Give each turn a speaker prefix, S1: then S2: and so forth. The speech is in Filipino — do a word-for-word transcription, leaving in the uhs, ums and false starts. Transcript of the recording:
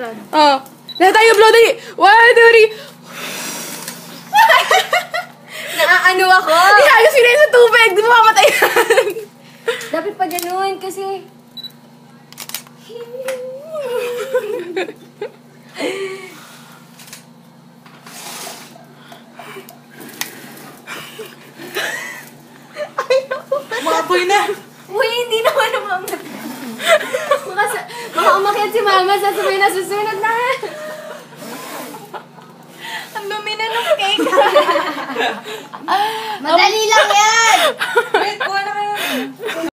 S1: yan.
S2: Oh. Lahat tayo blow, dali. One, two, three.
S1: Naaano ako.
S2: Ihagos mo na yun sa tubig. Di mo mamatay yan.
S1: Dapat pa ganun kasi...
S2: Makapoy na.
S1: Uy, hindi naman naman. Baka, sa, baka umakyat si mama, sasabihin na susunod na.
S2: Ang dumi na ng cake.
S1: Madali lang yan!
S2: Wait, kuha na kayo.